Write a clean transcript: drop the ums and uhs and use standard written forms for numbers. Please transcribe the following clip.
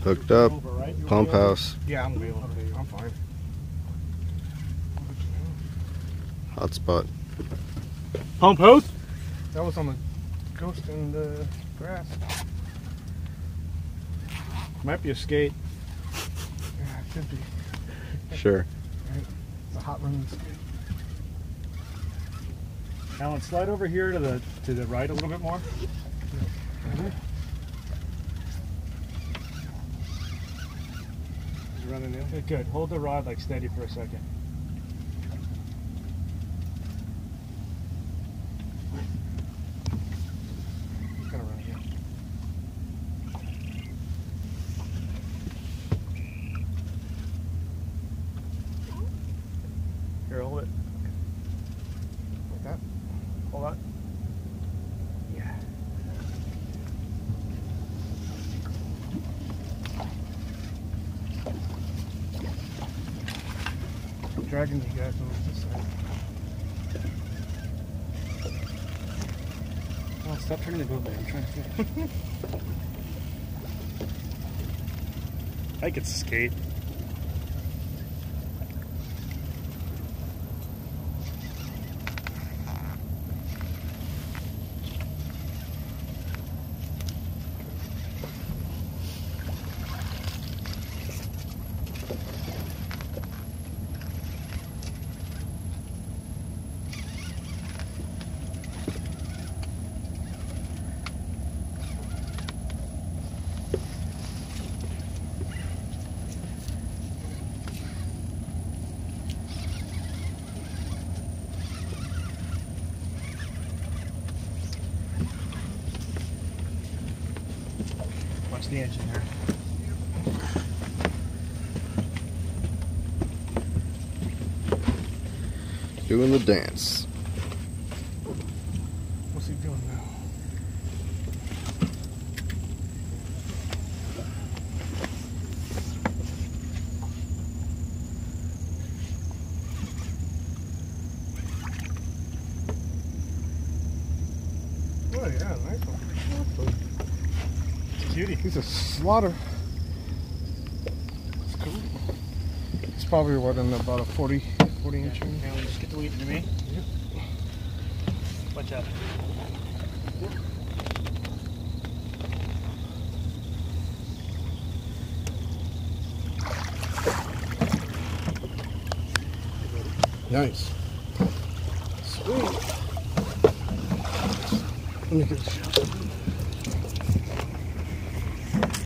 Hooked up. Pump house. Yeah, I'm gonna be able to. I'm fine. Hot spot. Pumphouse? That was on the ghost in the grass. Might be a skate. Yeah, it could be. Sure. Right. It's a hot running skate. Alan, slide over here to the right a little bit more. Yeah. He's running in. Okay, good. Hold the rod like steady for a second. He's gonna run here. Here, hold it. Like that. Hold on. Yeah. I'm dragging you guys over this side. Oh, stop turning the boat, man. I'm trying to fit. I could skate. Watch the engine there. Doing the dance. What's he doing now? Oh yeah, nice one. Beauty. He's a slaughter. That's cool. It's probably what, in about a 40 inch ring. Now just get the lead to me. Yep. Watch out. Nice. Sweet. Let me get a shot.